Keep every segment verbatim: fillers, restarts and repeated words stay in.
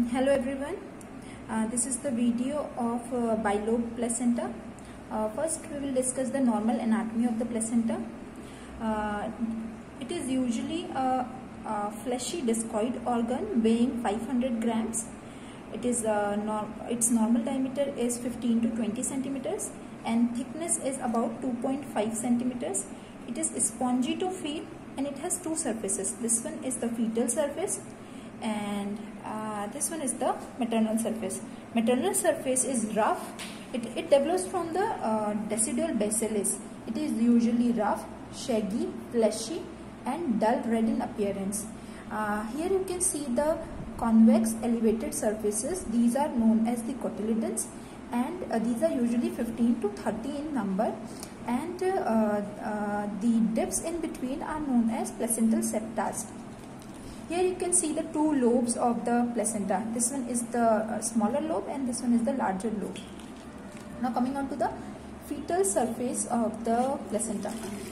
Hello everyone, uh, this is the video of uh, bilobe placenta. Uh, first we will discuss the normal anatomy of the placenta. Uh, it is usually a, a fleshy discoid organ weighing five hundred grams. It is uh, norm its normal diameter is fifteen to twenty centimeters and thickness is about two point five centimeters. It is spongy to feel and it has two surfaces. This one is the fetal surface and uh, this one is the maternal surface. Maternal surface is rough. It, it develops from the uh, decidual bacillus. It is usually rough, shaggy, fleshy and dull red in appearance. Uh, here you can see the convex elevated surfaces. These are known as the cotyledons and uh, these are usually fifteen to thirty in number, and uh, uh, the dips in between are known as placental septas. Here you can see the two lobes of the placenta. This one is the uh, smaller lobe and this one is the larger lobe. Now coming on to the fetal surface of the placenta.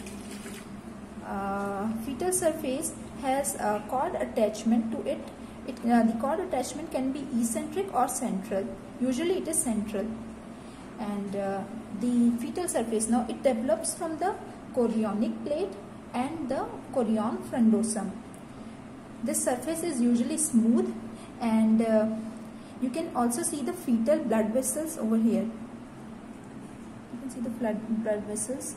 Uh, fetal surface has a cord attachment to it. it uh, the cord attachment can be eccentric or central. Usually it is central. And uh, the fetal surface, now it develops from the chorionic plate and the chorion frondosum. This surface is usually smooth, and uh, you can also see the fetal blood vessels over here. You can see the blood, blood vessels.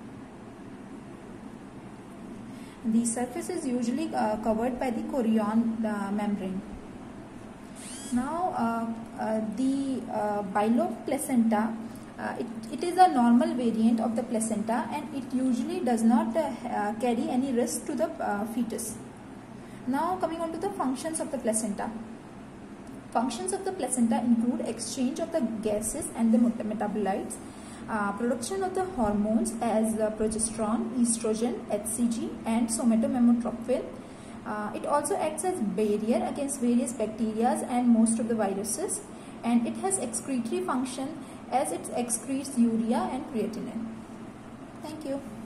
The surface is usually uh, covered by the chorion uh, membrane. Now uh, uh, the uh, bilobe placenta, uh, it, it is a normal variant of the placenta and it usually does not uh, uh, carry any risk to the uh, fetus. Now coming on to the functions of the placenta. Functions of the placenta include exchange of the gases and the metabolites, uh, production of the hormones as uh, progesterone, estrogen, H C G and somatomamotropin. Uh, it also acts as barrier against various bacteria and most of the viruses, and it has excretory function as it excretes urea and creatinine. Thank you.